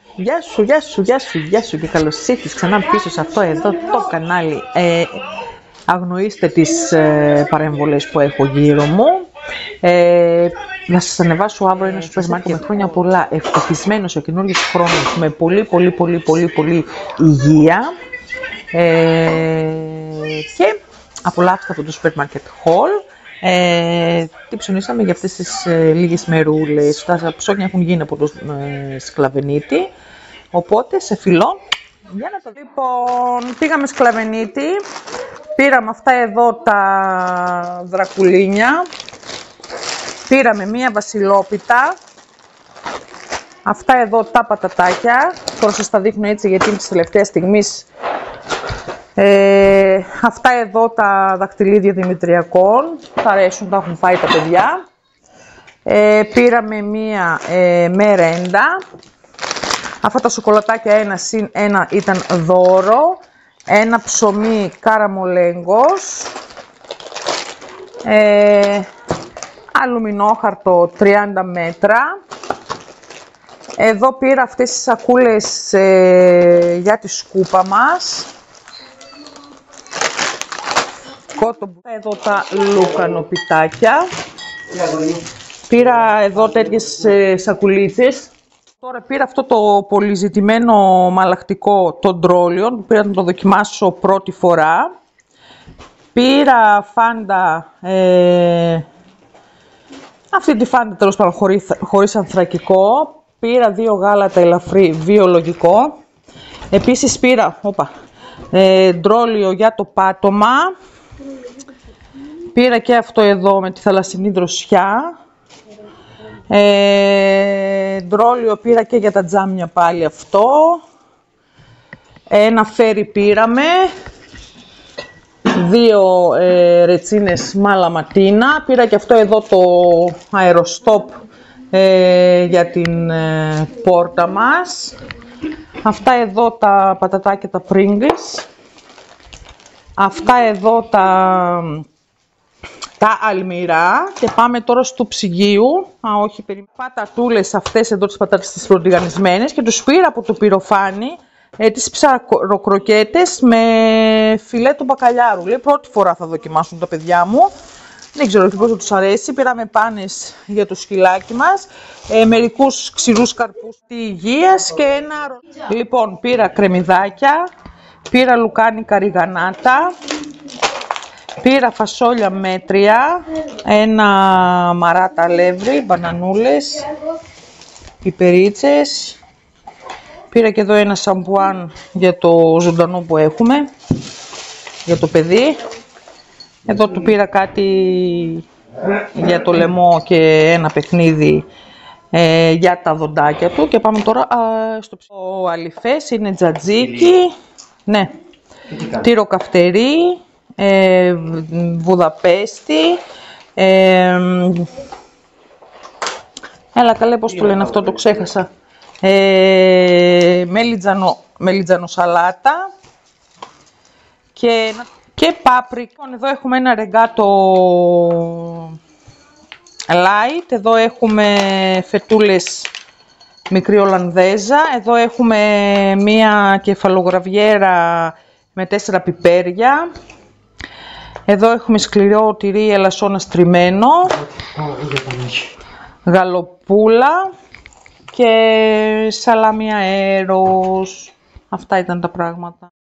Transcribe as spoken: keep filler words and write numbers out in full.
Γεια σου, γεια σου, γεια σου, γεια σου και καλώς ήρθες ξανά πίσω σε αυτό εδώ το κανάλι. Ε, αγνοήστε τις ε, παρεμβολές που έχω γύρω μου. Ε, να σας ανεβάσω αύριο ένα σούπερ μάρκετ με χρόνια πολλά, ευτυχισμένος ο καινούριος χρόνος, με πολύ πολύ πολύ πολύ πολύ υγεία. Ε, και απολαύστε από το σούπερ μάρκετ haul. Ε, τι ψωνίσαμε για αυτές τις ε, λίγες μερούλες. Τα ψώνια έχουν γίνει από το ε, Σκλαβενίτη, οπότε σε φιλώ για να το δει. Λοιπόν, πήγαμε Σκλαβενίτη, πήραμε αυτά εδώ τα δρακουλίνια, πήραμε μία βασιλόπιτα, αυτά εδώ τα πατατάκια, τώρα σας τα δείχνω έτσι γιατί είναι της τελευταίας στιγμής. Ε, αυτά εδώ τα δαχτυλίδια δημητριακών, τα αρέσουν, τα έχουν φάει τα παιδιά. Ε, πήραμε μία ε, μερέντα. Αυτά τα σοκολατάκια ένα συν ένα ήταν δώρο. Ένα ψωμί καραμολέγκος. Ε, αλουμινόχαρτο τριάντα μέτρα. Εδώ πήρα αυτές τις σακούλες ε, για τη σκούπα μας. Εδώ τα λουκανοπιτάκια. Πήρα εδώ τέτοιες ε, σακουλίτσες. Τώρα πήρα αυτό το πολυζητημένο μαλακτικό των τρόλιων που πήρα να το δοκιμάσω πρώτη φορά. Πήρα φάντα, ε, αυτή τη φάντα τέλος πάντων χωρίς, χωρίς ανθρακικό. Πήρα δύο γάλατα ελαφρύ βιολογικό. Επίσης πήρα όπα, ε, ντρόλιο για το πάτωμα. Πήρα και αυτό εδώ με τη θαλασσινή δροσιά. Ε, ντρόλιο πήρα και για τα τζάμια πάλι αυτό. Ένα φέρι πήραμε. Δύο ε, ρετσίνες μαλαματίνα. Πήρα και αυτό εδώ το αεροστόπ ε, για την ε, πόρτα μας. Αυτά εδώ τα πατατάκια τα Pringles. Αυτά εδώ τα... τα αλμυρά και πάμε τώρα στο ψυγείου. Α, όχι, περιμένω. Πατατούλες αυτές εδώ τις πατάτες τις προτιγανισμένες και τους πήρα από το πυροφάνι ε, τις ψαροκροκέτες με φιλέτο μπακαλιάρου. Λέει πρώτη φορά θα δοκιμάσουν τα παιδιά μου. Δεν ξέρω πώς θα τους αρέσει. Πήραμε πάνες για το σκυλάκι μας, ε, μερικούς ξηρούς καρπούς υγείας και ένα... Λοιπόν, πήρα κρεμμυδάκια, πήρα λουκάνικα ριγανάτα. Πήρα φασόλια μέτρια, ένα μαράτα αλεύρι, μπανανούλες, πιπερίτσες. Πήρα και εδώ ένα σαμπουάν για το ζωντανό που έχουμε, για το παιδί. Εδώ του πήρα κάτι για το λαιμό και ένα παιχνίδι ε, για τα δοντάκια του. Και πάμε τώρα α, στο ψυγείο. Ο αλιφές είναι τζατζίκι, ναι, τυροκαυτερί. Ε, Βουδαπέστη, ε, έλα καλέ πως το λένε αυτό, το ξέχασα, ε, μελιτζανο, μελιτζανο σαλάτα και, και πάπρικα. Εδώ έχουμε ένα ρεγκάτο light, εδώ έχουμε φετούλες μικρή Ολλανδέζα, εδώ έχουμε μία κεφαλογραβιέρα με τέσσερα πιπέρια. Εδώ έχουμε σκληρό τυρί ελασσόνα στριμμένο, γαλοπούλα και σαλάμι αέρος. Αυτά ήταν τα πράγματα.